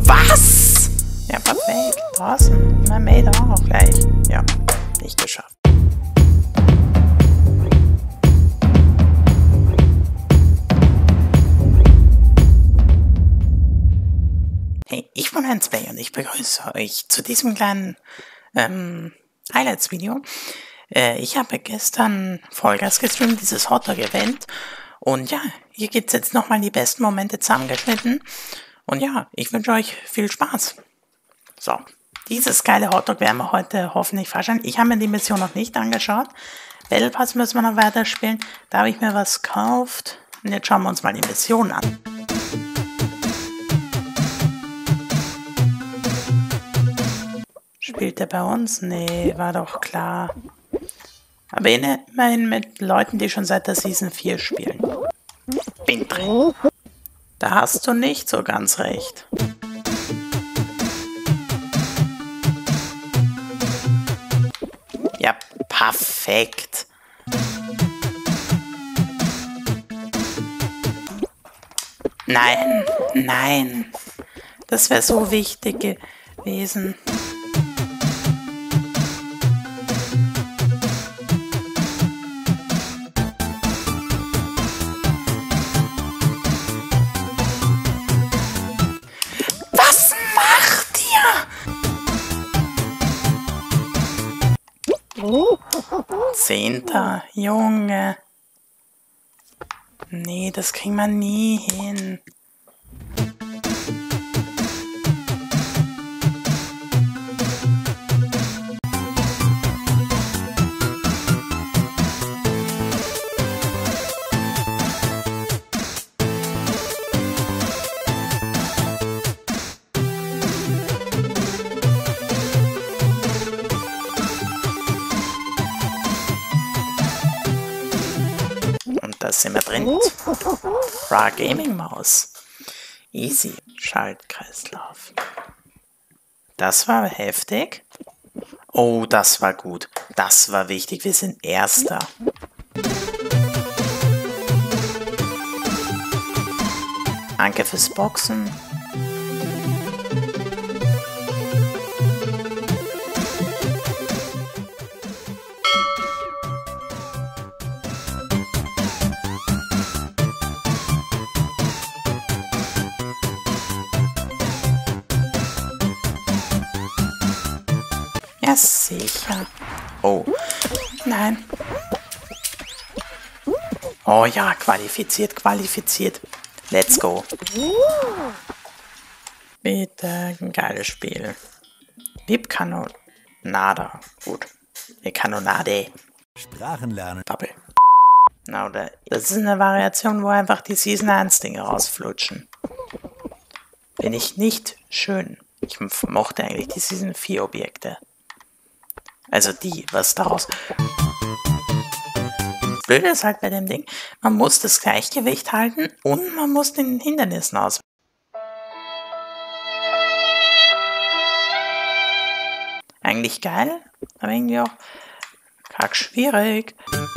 Was? Ja, perfekt. Draußen. Mein Mate auch gleich. Ja, nicht geschafft. Hey, ich bin Hans Bay und ich begrüße euch zu diesem kleinen Highlights-Video. Ich habe gestern Vollgas gestreamt, dieses Hotdog-Event. Und ja, hier gibt es jetzt nochmal die besten Momente zusammengeschnitten. Und ja, ich wünsche euch viel Spaß. So, dieses geile Hotdog werden wir heute hoffentlich fahren. Ich habe mir die Mission noch nicht angeschaut. Battle Pass müssen wir noch weiterspielen. Da habe ich mir was gekauft. Und jetzt schauen wir uns mal die Mission an. Spielt er bei uns? Nee, war doch klar. Aber immerhin mit Leuten, die schon seit der Season 4 spielen. Bin drin. Da hast du nicht so ganz recht. Ja, perfekt. Nein, nein. Das wäre so wichtig gewesen. Was macht ihr? 10. Junge. Nee, das kriegen wir nie hin. Da sind wir drin. Raw Gaming Maus. Easy. Schaltkreislauf. Das war heftig. Oh, das war gut. Das war wichtig. Wir sind Erster. Danke fürs Boxen. Ja, sicher. Oh, nein. Oh ja, qualifiziert, qualifiziert. Let's go. Bitte, ein geiles Spiel. Lieb Kanonada. Gut. Die Kanonade. Sprachenlernen. Double. Na, oder das ist eine Variation, wo einfach die Season 1 Dinge rausflutschen. Bin ich nicht schön. Ich mochte eigentlich die Season 4 Objekte. Also die, was daraus... Blöd ist halt bei dem Ding, man muss das Gleichgewicht halten und man muss den Hindernissen aus. Eigentlich geil, aber irgendwie auch kack schwierig.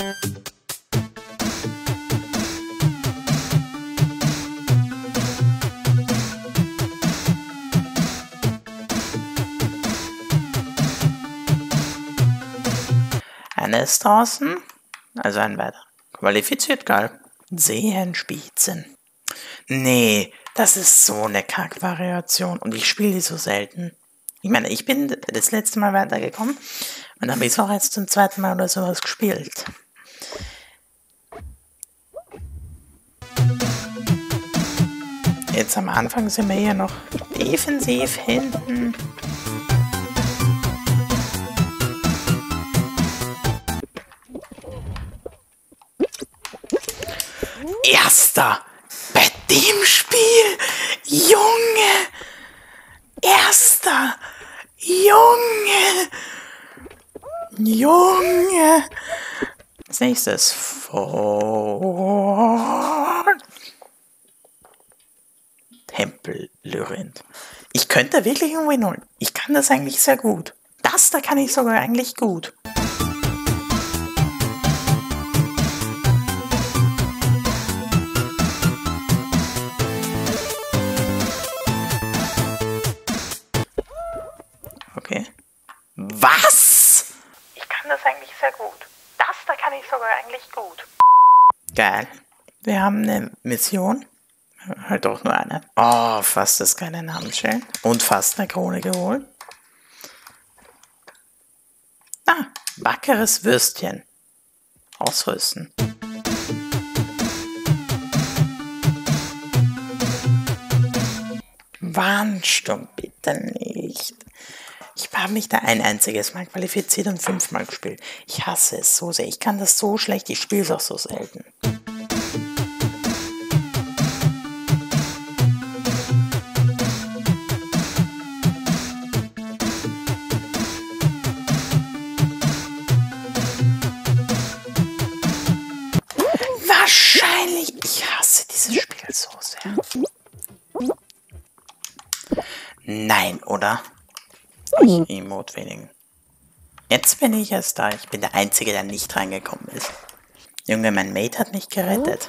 Einer ist draußen, also ein weiter. Qualifiziert, geil. Zehenspitzen. Nee, das ist so eine Kack-Variation und ich spiele die so selten. Ich meine, ich bin das letzte Mal weitergekommen und habe ich auch jetzt zum zweiten Mal oder sowas gespielt. Jetzt am Anfang sind wir hier noch defensiv hinten. Erster bei dem Spiel, Junge, Erster, Junge, Junge. Als nächstes Fort. Tempel-Labyrinth. Ich könnte wirklich einen Win holen. Ich kann das eigentlich sehr gut. Das da kann ich sogar eigentlich gut. Was? Ich kann das eigentlich sehr gut. Das da kann ich sogar eigentlich gut. Geil. Wir haben eine Mission. Halt auch nur eine. Oh, fast das geile Namensschild. Und fast eine Krone geholt. Ah, wackeres Würstchen. Ausrüsten. Warnsturm, bitte nicht. Ich habe mich da ein einziges Mal qualifiziert und 5-mal gespielt. Ich hasse es so sehr. Ich kann das so schlecht. Ich spiele es auch so selten. Wahrscheinlich. Ich hasse dieses Spiel so sehr. Nein, oder? Emote wenigen. Jetzt bin ich erst da. Ich bin der Einzige, der nicht reingekommen ist. Junge, mein Mate hat mich gerettet.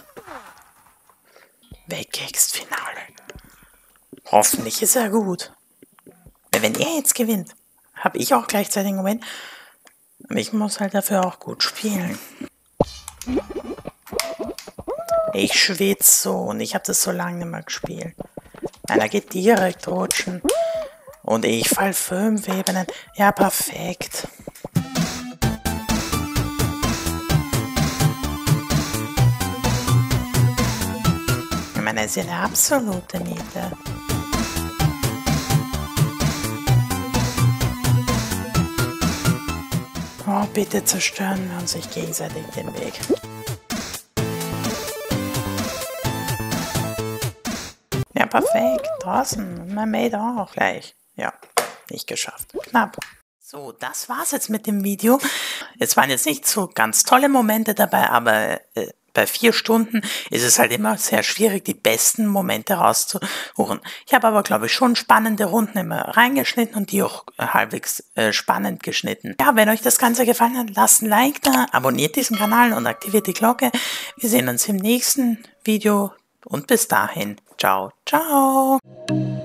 Weggext-Finale. Hoffentlich ist er gut. Weil wenn er jetzt gewinnt, habe ich auch gleichzeitig einen Gewinn. Aber ich muss halt dafür auch gut spielen. Ich schwitze so und ich habe das so lange nicht mehr gespielt. Einer geht direkt rutschen. Und ich fall 5 Ebenen. Ja, perfekt. Ich meine, das ist ja eine absolute Niete. Oh, bitte zerstören wir uns nicht gegenseitig den Weg. Ja, perfekt. Draußen. Mein Mate auch gleich. Ja, nicht geschafft. Knapp. So, das war's jetzt mit dem Video. Es waren jetzt nicht so ganz tolle Momente dabei, aber bei 4 Stunden ist es halt immer sehr schwierig, die besten Momente rauszusuchen. Ich habe aber, glaube ich, schon spannende Runden immer reingeschnitten und die auch halbwegs spannend geschnitten. Ja, wenn euch das Ganze gefallen hat, lasst ein Like da, abonniert diesen Kanal und aktiviert die Glocke. Wir sehen uns im nächsten Video und bis dahin. Ciao, ciao.